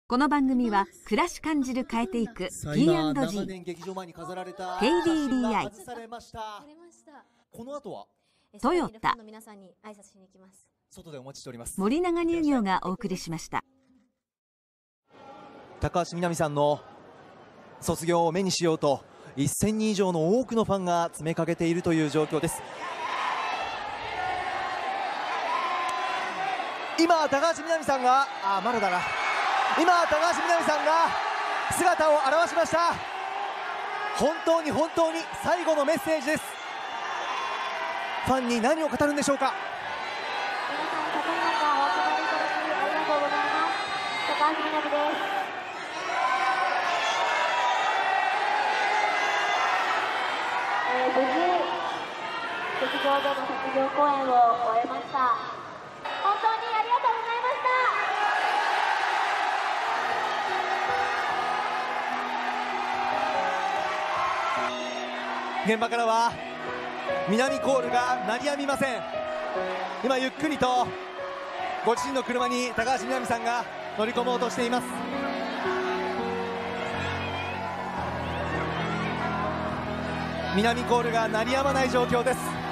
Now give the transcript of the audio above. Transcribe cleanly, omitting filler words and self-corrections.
この番組は暮らし感じる変えていく P&G、 KDDI、 トヨタ、森永乳業がお送りしました。 高橋みなみさんの卒業を目にしようと1000人以上の多くのファンが詰めかけているという状況です。今高橋みなみさんがまだだな、今高橋みなみさんが姿を現しました。本当に最後のメッセージです。ファンに何を語るんでしょうか。 皆さん、ただいまお集まりいただきありがとうございます。高橋みなみです。無事劇場での卒業公演を終えました。本当にありがとうございました。 現場からは南コールが鳴りやみません。今ゆっくりとご自身の車に高橋みなみさんが乗り込もうとしています。南コールが鳴りやまない状況です。